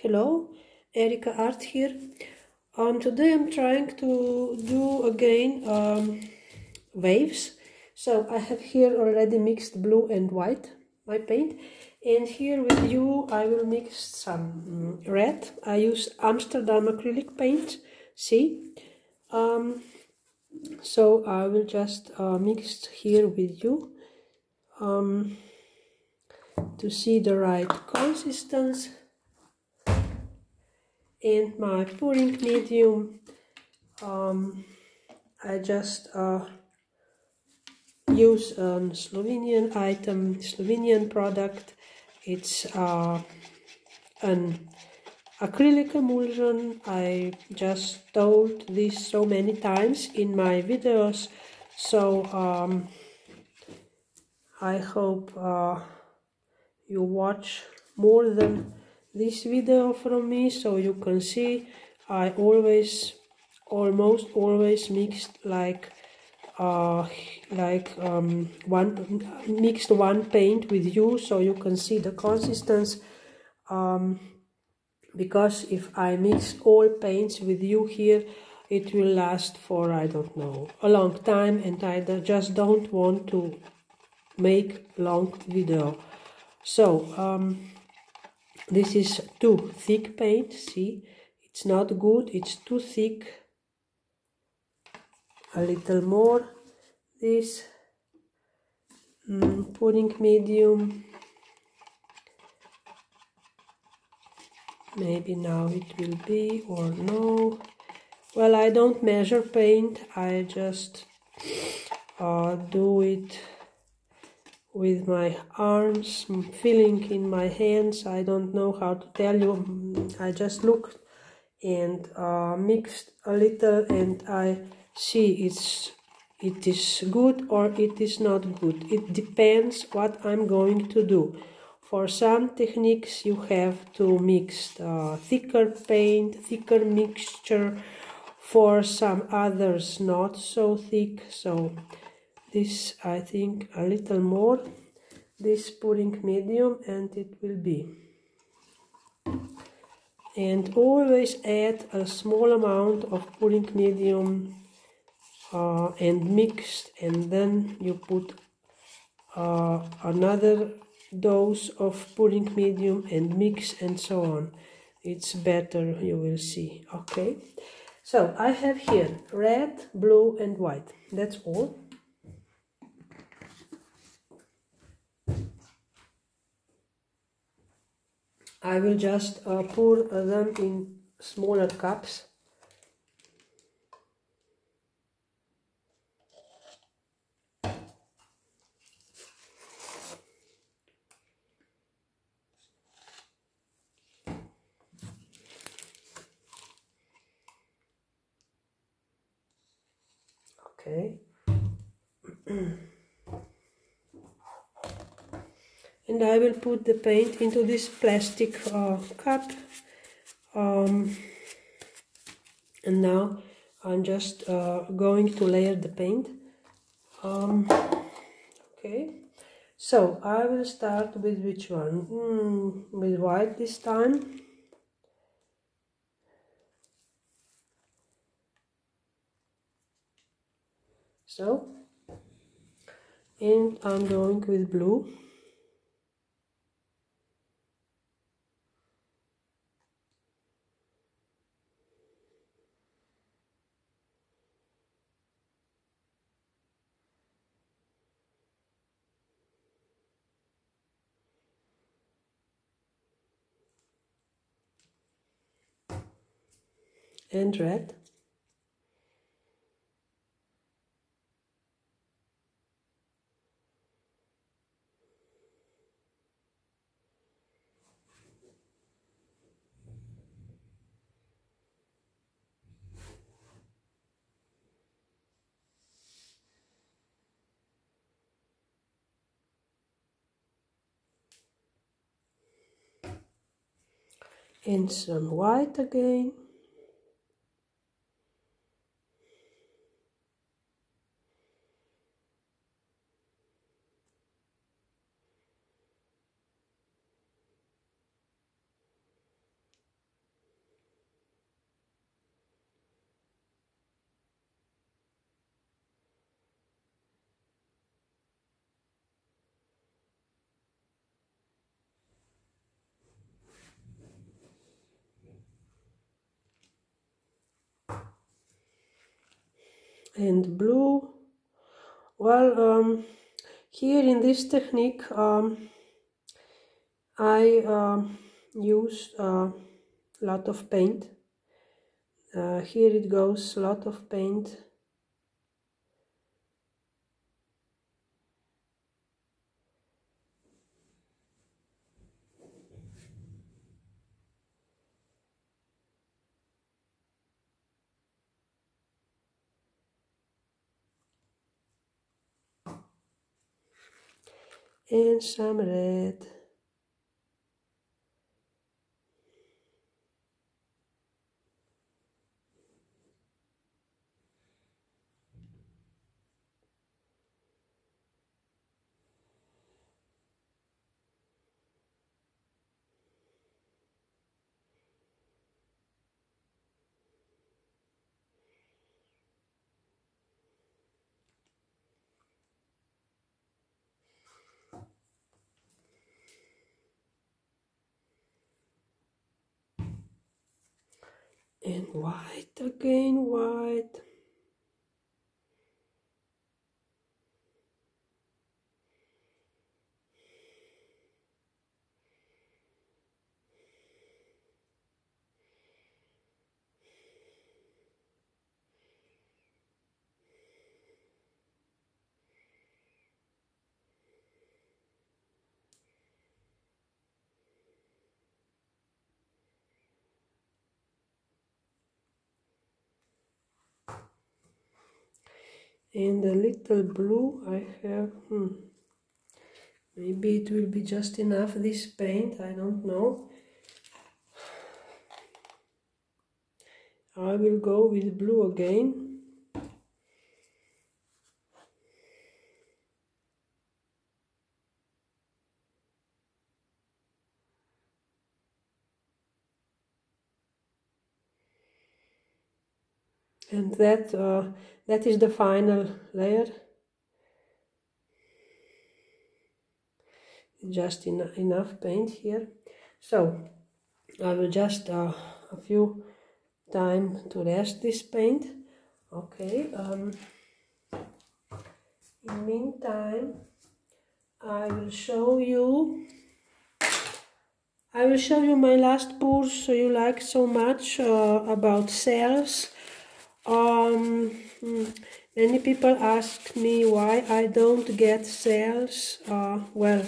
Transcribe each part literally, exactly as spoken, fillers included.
Hello, Erika Art here. Um, today I'm trying to do again um, waves. So I have here already mixed blue and white, my paint. And here with you I will mix some um, red. I use Amsterdam acrylic paint, see? Um, so I will just uh, mix here with you um, to see the right consistency. And my pouring medium, um, I just uh, use a Slovenian item, Slovenian product. It's uh, an acrylic emulsion. I just told this so many times in my videos, so um, I hope uh, you watch more than this video from me, so you can see I always, almost always mixed like uh, like um, one mixed one paint with you, so you can see the consistency. Um, because if I mix all paints with you here, it will last for, I don't know, a long time, and I just don't want to make long video. So um, this is too thick paint, see, it's not good, it's too thick. A little more this mm, pouring medium, maybe now it will be or no. Well, I don't measure paint, I just uh, do it with my arms, feeling in my hands. I don't know how to tell you. I just looked and uh, mixed a little, and I see it's it is good or it is not good. It depends what I'm going to do. For some techniques you have to mix uh, thicker paint, thicker mixture. For some others not so thick, so this I think a little more, this pouring medium, and it will be. And always add a small amount of pouring medium uh, and mixed, and then you put uh, another dose of pouring medium and mix, and so on. It's better, you will see. Okay, so I have here red, blue and white, that's all. I will just uh, pour them in smaller cups. Okay. And I will put the paint into this plastic uh, cup. Um, and now I'm just uh, going to layer the paint. Um, okay. So I will start with which one? Mm, with white this time. So, and I'm going with blue. And red. And some white again. and blue. Well, um, here in this technique um, I uh, use a uh, lot of paint. Uh, here it goes, a lot of paint. And some red. And white again, white. And a little blue I have, hmm. Maybe it will be just enough, this paint, I don't know. I will go with blue again. And that, uh, that is the final layer. Just en enough paint here. So I will just uh, a few time to rest this paint. Okay. Um, in the meantime, I will show you. I will show you my last course you like so much uh, about cells. Um, many people ask me why I don't get cells. Uh, well,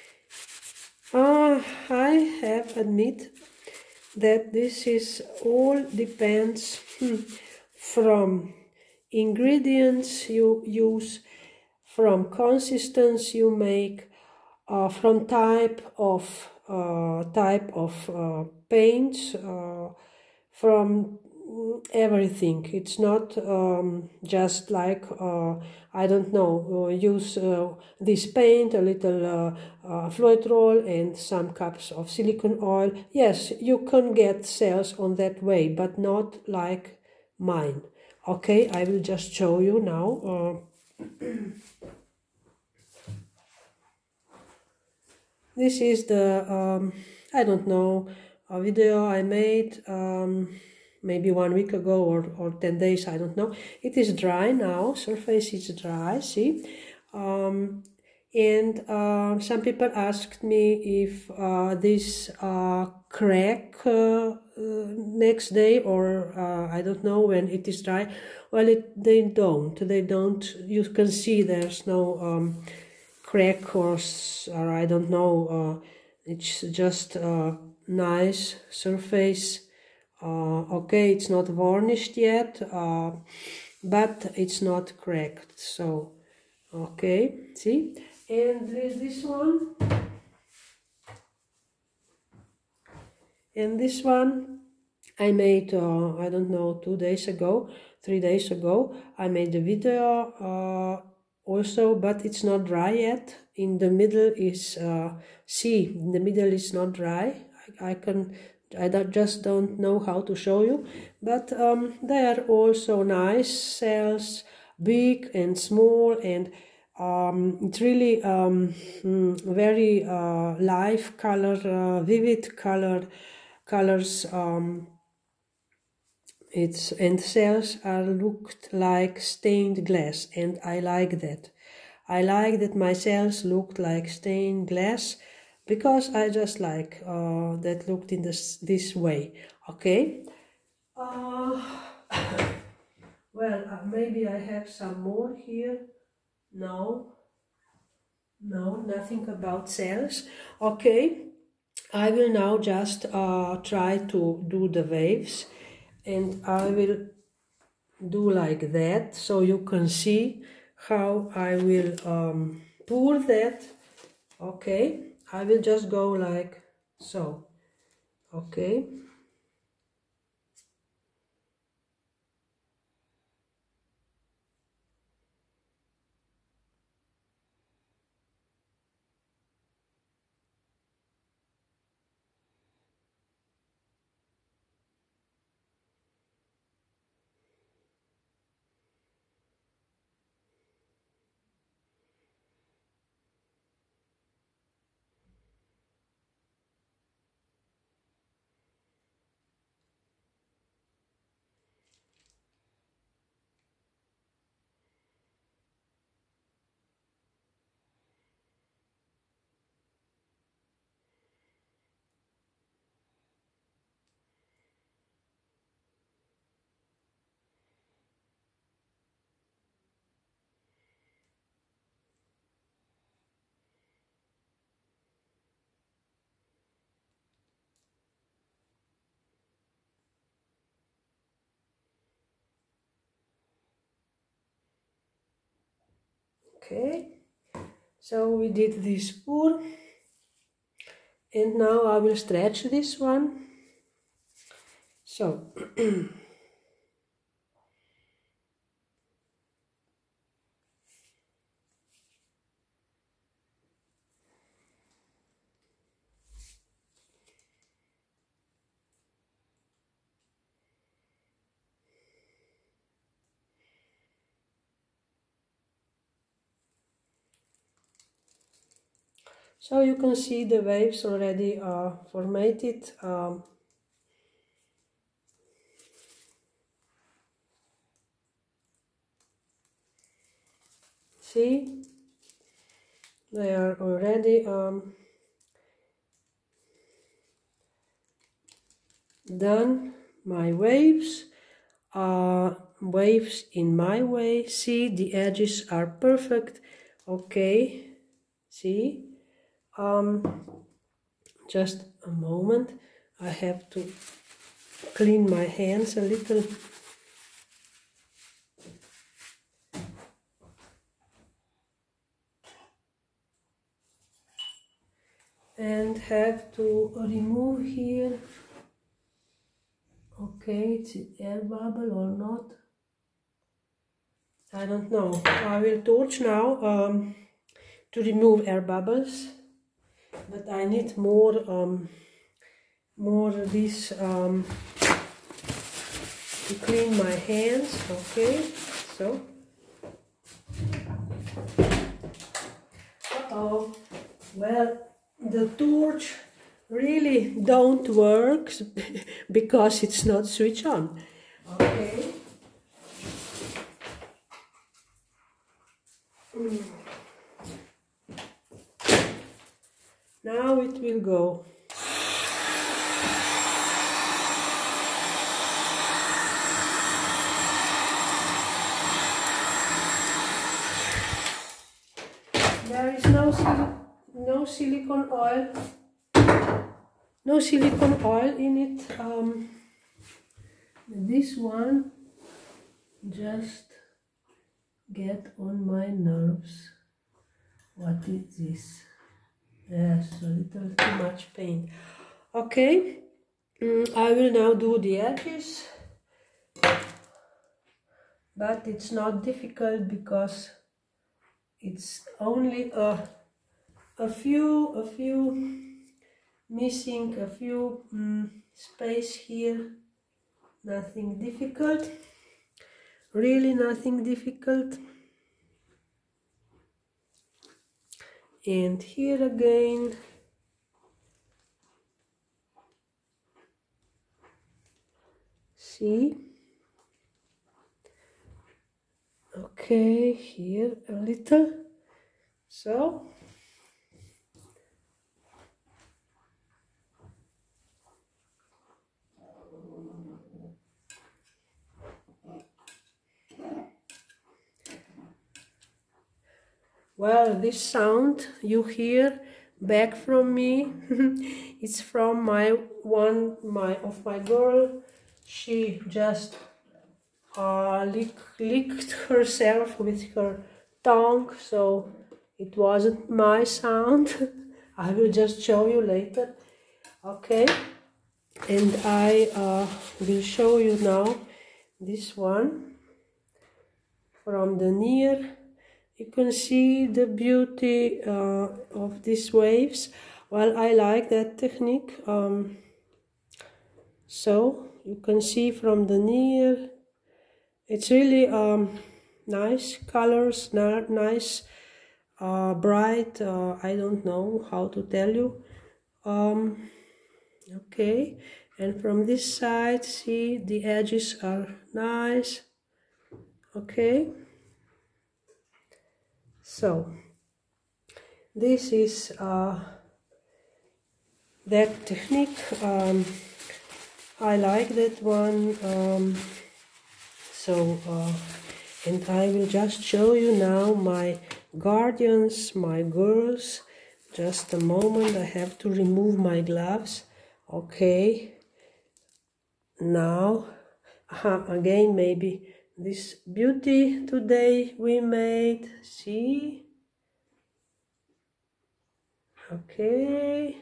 uh, I have admit that this is all depends hmm, from ingredients you use, from consistency you make, uh, from type of uh, type of uh, paints, uh, from everything. It's not um, just like uh, I don't know, uh, use uh, this paint, a little uh, uh, Floetrol and some cups of silicone oil. Yes, you can get cells on that way, but not like mine. Okay, I will just show you now. Uh, this is the um, I don't know, a video I made um, maybe one week ago or, or ten days, I don't know. It is dry now, surface is dry, see? Um, and uh, some people asked me if uh, this uh, crack uh, uh, next day or uh, I don't know when it is dry. Well, it, they don't, they don't, you can see there's no um, crack or, or I don't know, uh, it's just a nice surface. Uh, okay, it's not varnished yet, uh, but it's not cracked. So, okay, see? And this one, and this one I made, uh, I don't know, two days ago, three days ago. I made a video uh, also, but it's not dry yet. In the middle is, uh, see, in the middle is not dry. I, I can, I don't, just don't know how to show you, but um, they are also nice cells, big and small, and um, it's really um, very uh, live color, uh, vivid color, colors. Um, it's and cells are looked like stained glass, and I like that. I like that my cells looked like stained glass because I just like uh, that looked in this this way. Okay. Uh, well, uh, maybe I have some more here. No, no, nothing about cells. Okay. I will now just uh, try to do the waves, and I will do like that so you can see how I will um, pour that. Okay, I will just go like so. Okay. Okay, so we did this pour, and now I will stretch this one. So So you can see the waves already are formatted. Um, see, they are already um, done. My waves are waves in my way. See, the edges are perfect. Okay, see. Um, just a moment, I have to clean my hands a little. And have to remove here. Okay, it's an air bubble or not, I don't know. I will torch now um, to remove air bubbles, but I need more um, more this um, to clean my hands. Okay, so uh-oh. Well, the torch really don't work because it's not switched on. Okay. Mm. Now it will go. There is no sil no silicone oil, no silicone oil in it. Um, this one just get on my nerves. What is this? Yes, a little too much paint. Okay, mm, I will now do the edges, but it's not difficult because it's only a a few a few missing a few mm, space here. Nothing difficult, really nothing difficult. And here again, see, Okay, here a little. So well, this sound you hear back from me, it's from my one my of my girl. She just uh, lick, licked herself with her tongue, so it wasn't my sound. I will just show you later. Okay, and I uh, will show you now this one from the near. You can see the beauty uh, of these waves. Well, I like that technique. Um, so you can see from the near, it's really um, nice colors, nice, uh, bright. Uh, I don't know how to tell you. Um, okay, and from this side, see the edges are nice. Okay. So this is uh, that technique. Um, I like that one. Um, so uh, and I will just show you now my guardians, my girls. Just a moment, I have to remove my gloves. Okay. Now uh, again, maybe this beauty today we made. See. Okay,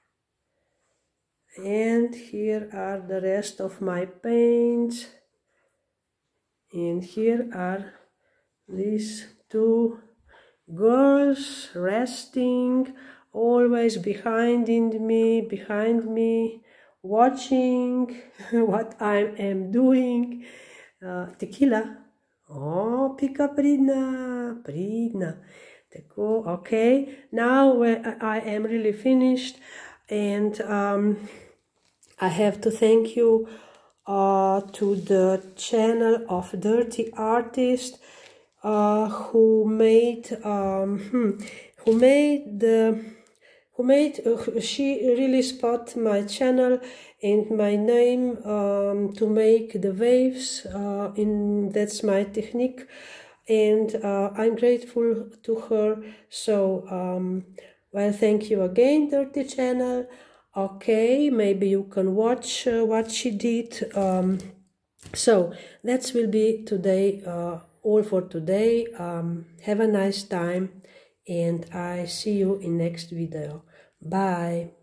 and here are the rest of my paints, and here are these two girls resting, always behind in me, behind me, watching what I am doing. Uh, tequila. Oh, Pika Pridna, Pridna. Okay, now I am really finished, and um, I have to thank you uh, to the channel of Dirty Artist uh, who made um, hmm, who made the who made uh, she really spot my channel and my name um, to make the waves. Uh, in that's my technique. And uh, I'm grateful to her. So, um, well, thank you again, Dirty Channel. Okay, maybe you can watch uh, what she did. Um, so, that will be today, uh, all for today. Um, have a nice time, and I see you in next video. Bye.